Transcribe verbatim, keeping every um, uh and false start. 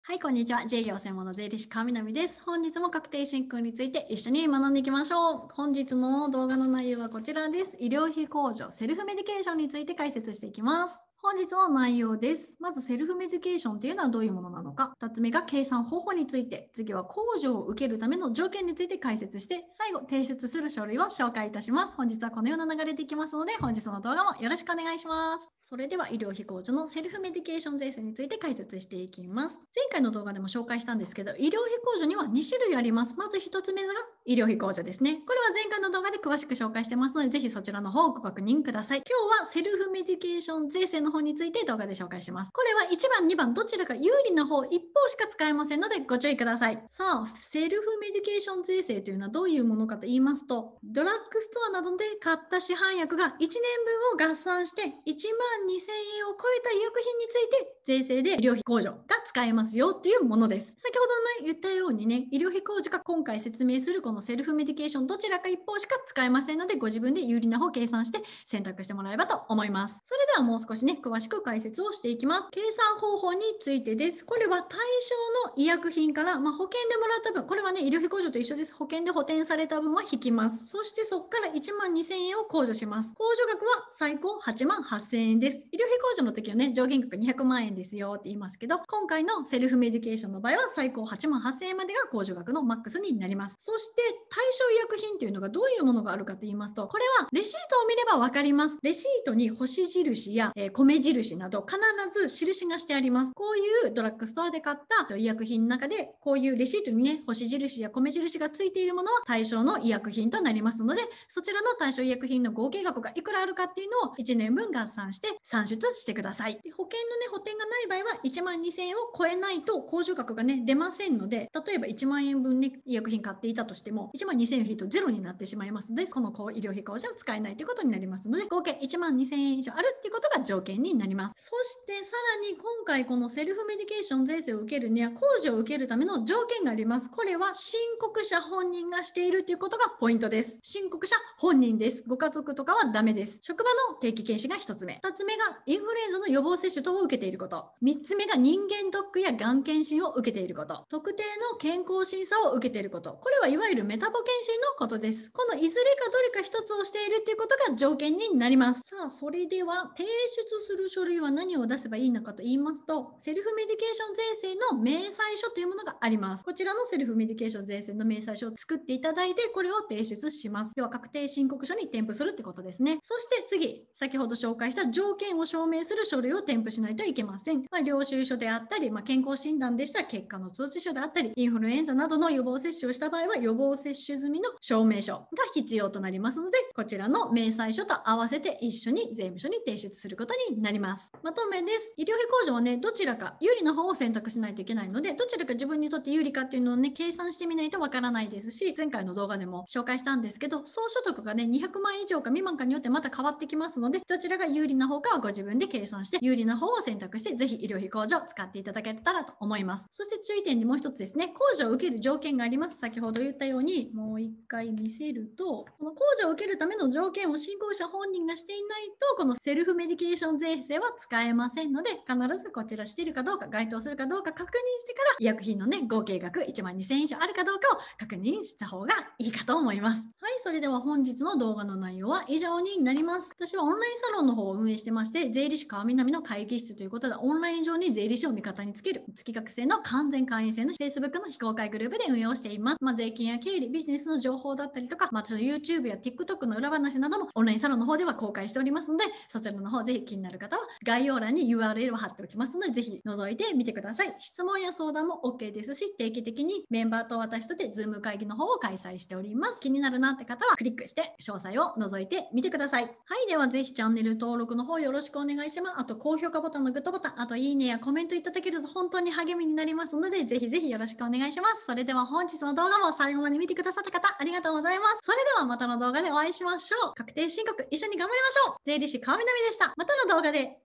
はい、こんにちは。J 業専門の税理士川南です。本日も確定申告について一緒に学んでいきましょう。本日の動画の内容はこちらです。医療費控除、セルフメディケーションについて解説していきます。本日の内容です。まず、セルフメディケーションというのはどういうものなのか。ふたつめが計算方法について。次は控除を受けるための条件について解説して、最後、提出する書類を紹介いたします。本日はこのような流れでいきますので、本日の動画もよろしくお願いします。それでは、医療費控除のセルフメディケーション税制について解説していきます。前回の動画でも紹介したんですけど、医療費控除にはに種類あります。まずひとつめが医療費控除ですね。これは前回の動画で詳しく紹介してますので、ぜひそちらの方をご確認ください。今日はセルフメディケーション税制の方について動画で紹介します。これはいちばん、にばんどちらか有利な方一方しか使えませんのでご注意ください。さあ、セルフメディケーション税制というのはどういうものかと言いますと、ドラッグストアなどで買った市販薬がいちねんぶんを合算していちまんにせんえんを超えた医薬品について税制で医療費控除が使えますよっていうものです。先ほども言ったようにね、医療費控除が今回説明するこのセルフメディケーションどちらか一方しか使えませんので、ご自分で有利な方を計算して選択してもらえればと思います。それではもう少しね、詳しく解説をしていきます。計算方法についてです。これは対象の医薬品から、まあ、保険でもらった分、これはね、医療費控除と一緒です。保険で補填された分は引きます。そしてそこからいちまんにせんえんを控除します。控除額は最高はちまんはっせんえんです。医療費控除の時はね、上限額にひゃくまんえんですよって言いますけど、今回のセルフメディケーションの場合は最高はちまんはっせんえんまでが控除額のマックスになります。そして対象医薬品というのがどういうものがあるかと言いますと、これはレシートを見ればわかります。レシートに星印や、えー、米印など必ず印がしてあります。こういうドラッグストアで買った医薬品の中で、こういうレシートにね、星印や米印がついているものは対象の医薬品となりますので、そちらの対象医薬品の合計額がいくらあるかっていうのをいちねんぶん合算して算出してください。で、保険のね、補填がない場合はいちまんにせんえんを超えないと控除額がね、出ませんので、例えばいちまんえんぶんね、医薬品買っていたとしても、いちまんにせんえん引いとゼロになってしまいますので、この医療費控除は使えないということになりますので、合計いちまんにせんえん以上あるっていうことが条件になります。そしてさらに今回このセルフメディケーション税制を受けるには、控除を受けるための条件があります。これは申告者本人がしているということがポイントです。申告者本人です。ご家族とかはダメです。職場の定期検診がひとつめ。ふたつめがインフルエンザの予防接種等を受けていること。みっつめが人間ドックやがん検診を受けていること。特定の健康審査を受けていること。これはいわゆるメタボ検診のことです。このいずれかどれかひとつをしているということが条件になります。さあ、それでは提出する書類は何を出せばいいのかと言いますと、セルフメディケーション税制の明細書というものがあります。こちらのセルフメディケーション税制の明細書を作っていただいて、これを提出します。要は確定申告書に添付するってことですね。そして次、先ほど紹介した条件を証明する書類を添付しないといけません。まあ、領収書であったり、まあ、健康診断でしたら結果の通知書であったり、インフルエンザなどの予防接種をした場合は予防接種済みの証明書が必要となりますので、こちらの明細書と合わせて一緒に税務署に提出することになります。まとめです。医療費控除はね、どちらか有利な方を選択しないといけないので、どちらか自分にとって有利かっていうのをね、計算してみないとわからないですし、前回の動画でも紹介したんですけど、総所得がね、にひゃくまん以上か未満かによってまた変わってきますので、どちらが有利な方かはご自分で計算して、有利な方を選択して、ぜひ医療費控除を使っていただけたらと思います。そして注意点でもう一つですね、控除を受ける条件があります。先ほど言ったように、もう一回見せると、この控除を受けるための条件を申告者本人がしていないと、このセルフメディケーション税制は使えませんので、必ずこちらしているかどうか、該当するかどうか確認してから、医薬品のね、合計額いちまんにせんえん以上あるかどうかを確認した方がいいかと思います。はい、それでは本日の動画の内容は以上になります。私はオンラインサロンの方を運営してまして、税理士川南の会議室ということで、オンライン上に税理士を味方につける月額制の完全会員制の Facebook の非公開グループで運用しています。まあ、税金や経理、ビジネスの情報だったりとか、まあ、私の YouTube や TikTok の裏話などもオンラインサロンの方では公開しておりますので、そちらの方ぜひ気になる方は概要欄に ユーアールエル を貼っておきますので、ぜひ覗いてみてください。質問や相談も OK ですし、定期的にメンバーと私とで Zoom 会議の方を開催しております。気になるなって方はクリックして詳細を覗いてみてください。はい、ではぜひチャンネル登録の方よろしくお願いします。あと高評価ボタンのグッドボタン、あといいねやコメントいただけると本当に励みになりますので、ぜひぜひよろしくお願いします。それでは本日の動画も最後まで見てくださった方、ありがとうございます。それではまたの動画でお会いしましょう。確定申告一緒に頑張りましょう。税理士川南でした。またの動画で。